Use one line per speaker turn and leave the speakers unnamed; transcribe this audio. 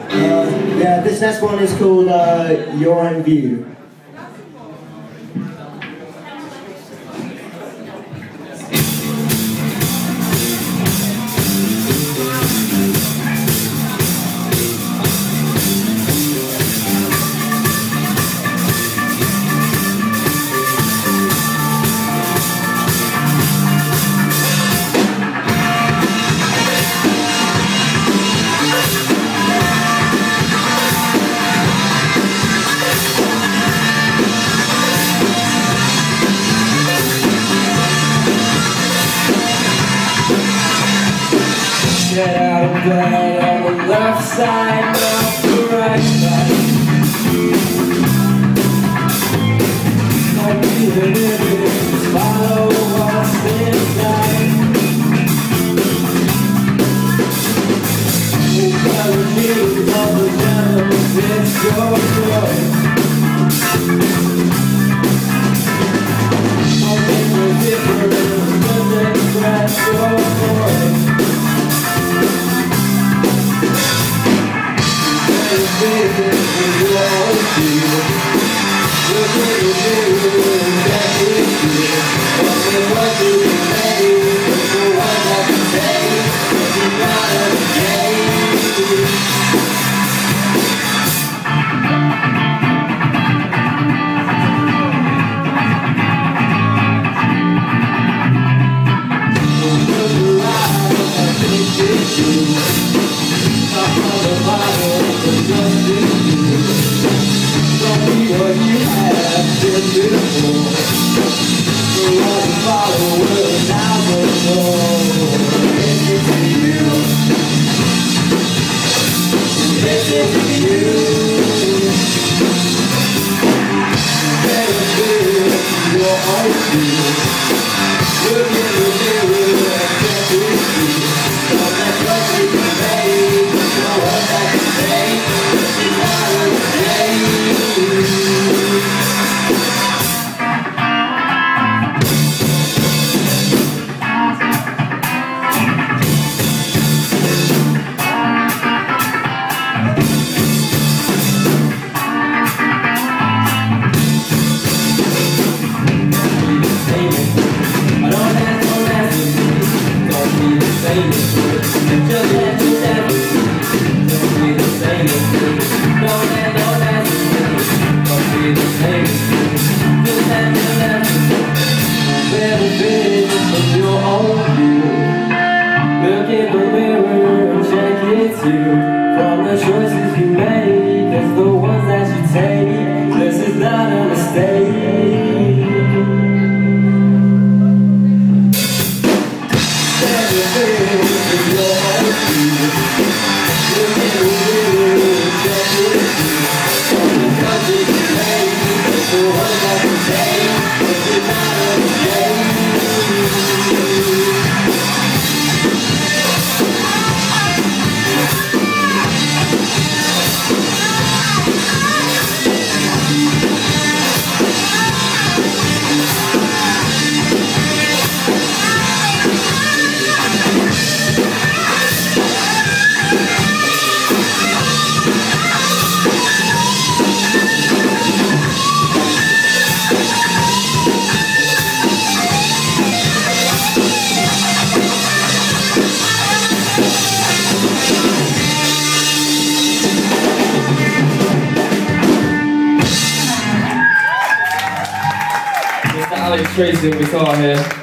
Yeah, this next one is called You're in View.
Get out of bed on the left side, not the right side. Don't be the living, just follow what's inside. It's not the news of the generals, it's your choice. Don't make no difference, just express your voice. From the choices you make, there's the ones that you take. This is not a mistake. Everything is your own view. Look in the mirror, check it through. From the choices you make, there's the ones that you take. This is not a mistake. Alex Tracy on guitar here.